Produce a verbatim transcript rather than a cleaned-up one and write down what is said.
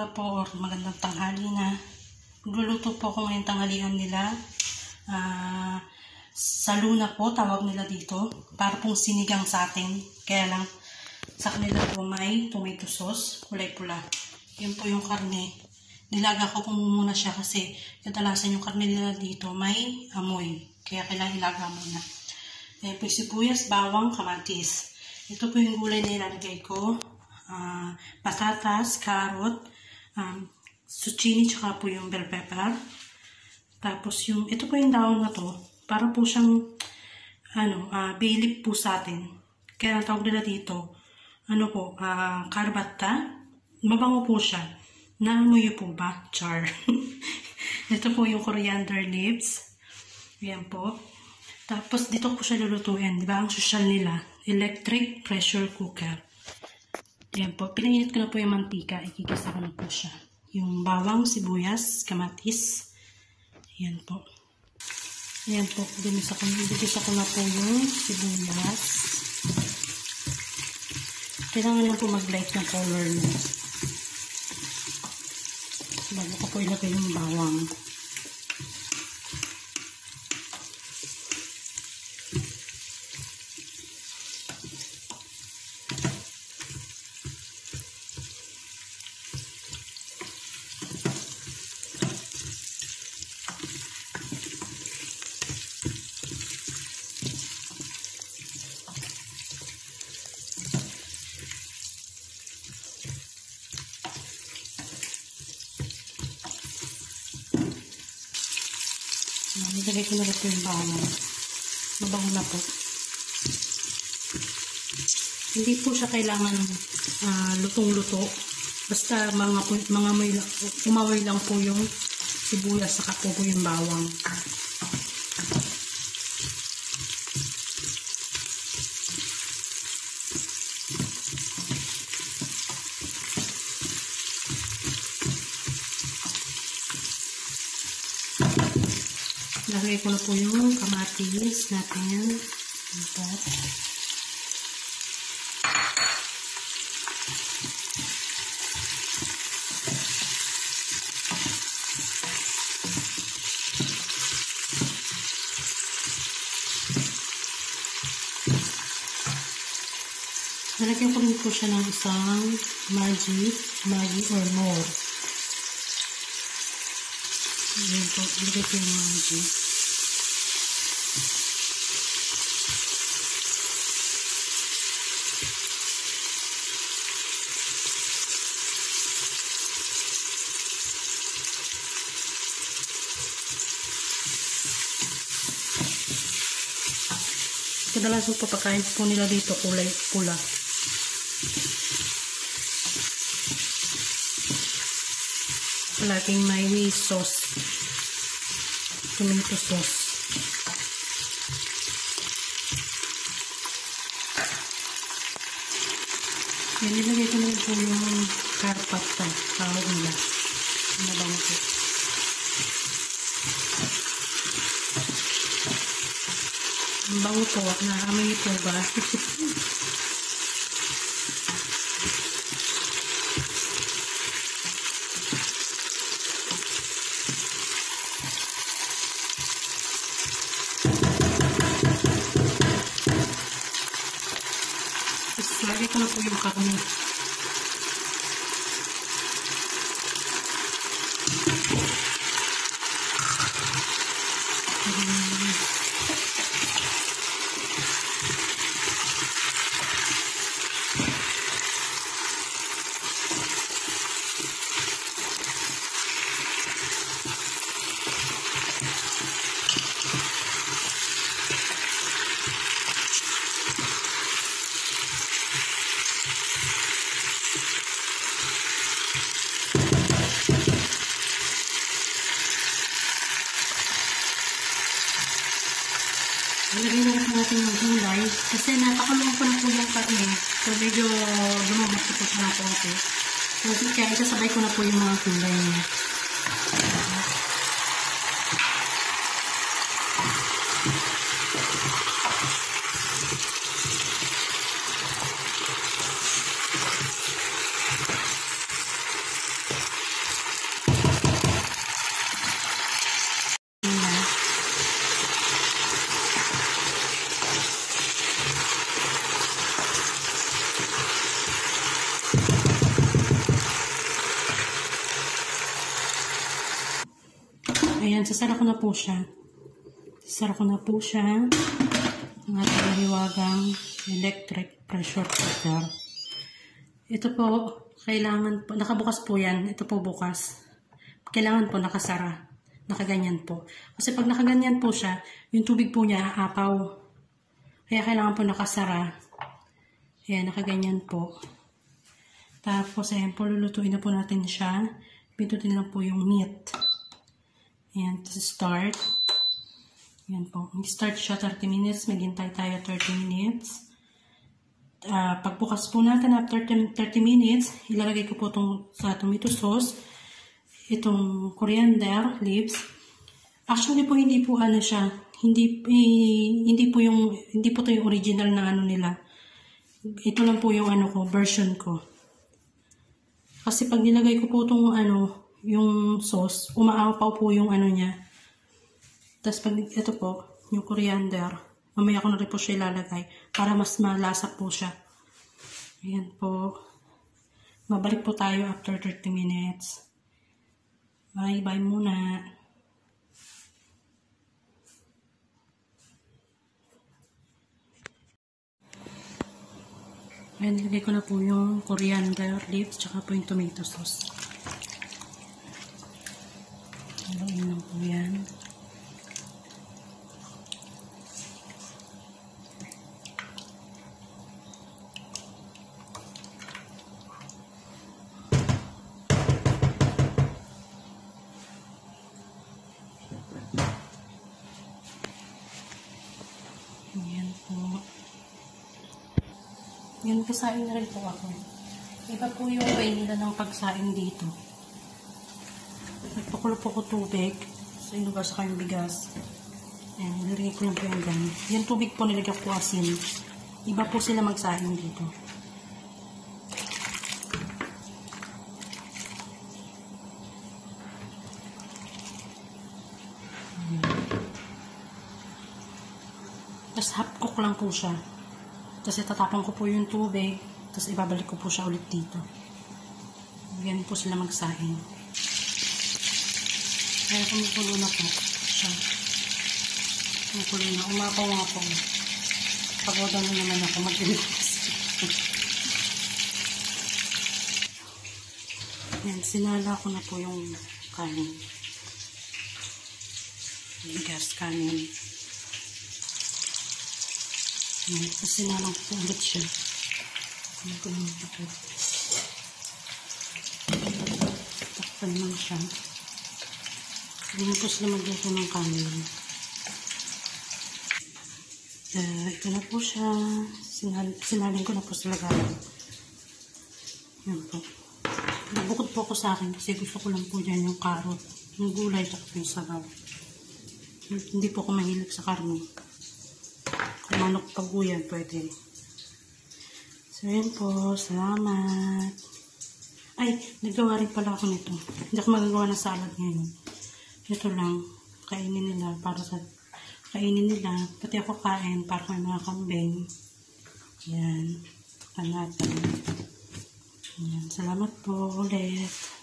araw po or magandang tanghali na. Magluluto po ako ngayong tanghalian nila. Uh, sa Luna po, tawag nila dito. Para pong sinigang sa atin. Kaya lang, sa kanila po may tomato sauce, kulay pula. Yan po yung karne. Nilaga ko po muna siya kasi kadalasan yung karne nila dito may amoy. Kaya kailangan ilaga muna. Ayan po sibuyas, bawang, kamatis. Ito po yung gulay na ilalagay ko. Uh, patatas, carrot, um, zucchini, tsaka po yung bell pepper. Tapos yung, ito po yung daon na to, para po siyang, ano, uh, bay leaf po sa atin. Kaya tawag nila dito, ano po, uh, karbata. Mabango po siya. Naamoy po ba? Char. Ito po yung coriander leaves. Ayan po. Tapos dito po siya lulutuin. Diba? Ang social nila, electric pressure cooker. Ayan po, pinainit ko na po yung mantika, ikikisa ko na po siya. Yung bawang, sibuyas, kamatis. Ayan po. Ayan po, dinisa ko, dinisa ko na po yung sibuyas. Kailangan lang po mag-light ng color niya. Bago ko po ilagay yung bawang. Nilagay ko na rin po yung bawang. Mabango na po. Hindi po siya kailangan uh, lutong-luto. Basta mga, mga may, umaway lang po yung sibuyas saka po po yung bawang. Lagay ko na po yung kamatis natin. Ito. Lalagyan ko rin po siya ng isang Maggi, Maggi or more. Ayan po, ilagay ko yung Maggi. Kadalasan po pagkain po nila dito kulay pula. Palaging may sauce. Tomato sauce. Yan, nilagay ko na po yung karpata. Tawag nila. Mabango po. Ang bango po. Naamoy po ba? Lagay ko na po yung karne. Ilagay na rin natin yung gulay kasi napakulong ko na po yung karne. So, medyo lumabas ko po siya ng konti. So, kaya isasabay ko na po yung mga gulay niya. sasara ko na po siya. Sasara ko na po siya. Ang ating mahiwagang electric pressure cooker. Ito po, kailangan po, nakabukas po yan. Ito po bukas. Kailangan po nakasara. Nakaganyan po. Kasi pag nakaganyan po siya, yung tubig po niya aapaw. Kaya kailangan po nakasara. Ayan, nakaganyan po. Tapos, ayan po, lulutuin na po natin siya. Pindutin lang po yung meat. Ayan, to start. Ayan po. Mag-start siya thirty minutes. Maghintay tayo thirty minutes. Uh, pagbukas po natin after thirty minutes, ilalagay ko po itong sa tomato sauce. Itong coriander leaves. Actually po, hindi po ano siya. Hindi, eh, hindi po yung, hindi po ito yung original na ano nila. Ito lang po yung ano ko, version ko. Kasi pag nilagay ko po itong ano, yung sauce, umaapaw po yung ano niya. Tapos pag ito po, yung coriander, mamaya ko na rin po siya ilalagay para mas malasa po siya. Ayan po. Mabalik po tayo after thirty minutes. Bye, bye muna. Ayan, nilagay ko na po yung coriander leaves tsaka po yung tomato sauce. Haluin lang po yan. Ayan po. Yan, kasain na rin po ako. Iba po yung way nila ng pagsain dito. Nagpakulo po ko tubig. So, inugas ko yung bigas. Ayan, nilagay ko lang po yung gan. Yung tubig po nilagay ko asin. Iba po sila magsain dito. Ayan. Tapos half cook lang po siya. Tapos itatapon ko po yung tubig. Tapos ibabalik ko po siya ulit dito. Ganyan po sila magsahin. Kaya kumukulo na po siya. Kumukulo na. Umapaw nga po. Pagoda na naman ako mag-iwas. Yan, sinala ko na po yung kanin. Bigas, kanin. Yan, kasi nalang po ulit siya. Yan ko lang ito. Takpan lang siya. Yan po sila magluto ng kanin. Uh, ito na po siya. Sinal sinalin ko na po sila gano'n. Yan po. Nabukod po ako sa akin kasi gusto ko lang po dyan yung carrot. Yung gulay at yung sabaw. Hindi po ako mahilig sa karne. Kung manok paguyan, pwede. So, yan po. Salamat. Ay, nagawa rin pala ako nito. Hindi ako magagawa ng salad ngayon. Ito lang. Kainin nila para sa... Kainin nila. Pati ako kain para kay mga kambing. Yan. Panatan. Yan. Salamat po ulit.